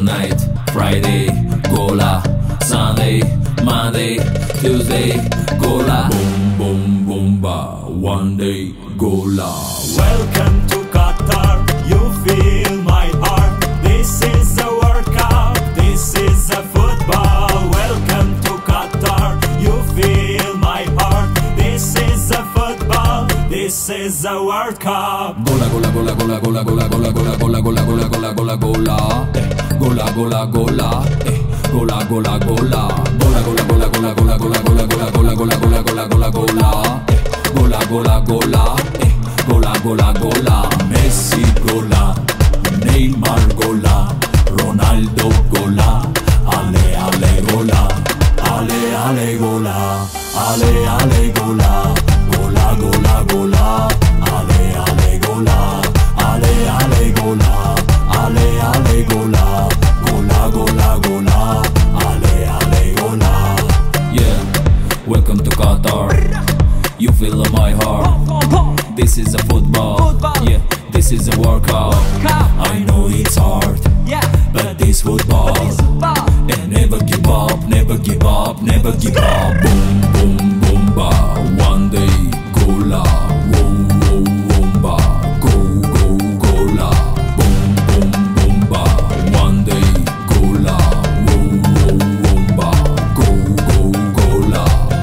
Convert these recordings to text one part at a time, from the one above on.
night, Friday, Gola, Sunday, Monday, Tuesday, Gola. Boom, boom, boom, ba. One day, Gola. Welcome to Qatar, you feel my heart. This is a World Cup, this is a football. Welcome to Qatar, you feel my heart. This is a football, this is a World Cup. Gola, gola, gola, gola, gola, gola, gola, gola, gola, gola, gola, gola, gola, gola. Gola, gola, gola, gola, gola, gola. Gola, gola, gola, gola, gola, gola, gola, gola, gola, gola, gola, gola, gola. Gola, gola, gola, gola, gola, gola. Messi gola, Neymar gola, Ronaldo gola. Ale, ale, gola, ale, ale, gola, ale, ale, gola, gola, gola, gola, ale, ale, gola, ale, ale, gola, ale, ale, gola, gola, gola, gola, ale, ale, gola. Yeah, welcome to Qatar. You feel my heart. This is a football. Yeah, this is a World Cup. I know it's hard, but this football. And never give up, never give up, never give up. Boom, boom, boom, ba. One day, Gola. Whoa, whoa, whoa, ba. Go, go, Gola. Boom, boom, boom, ba. One day, Gola. Whoa, whoa, whoa, ba. Go, go, Gola.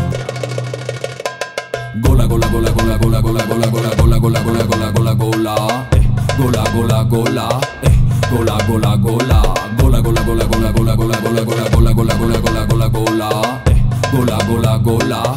Gola, gola, gola, gola, gola, gola, gola, gola, gola, gola, gola, gola, gola, gola. Gola, gola, gola, gola, gola, gola. Gola, gola, gola, gola, gola, gola, gola, gola, gola, gola, gola, gola, gola, gola. Gola, gola, gola.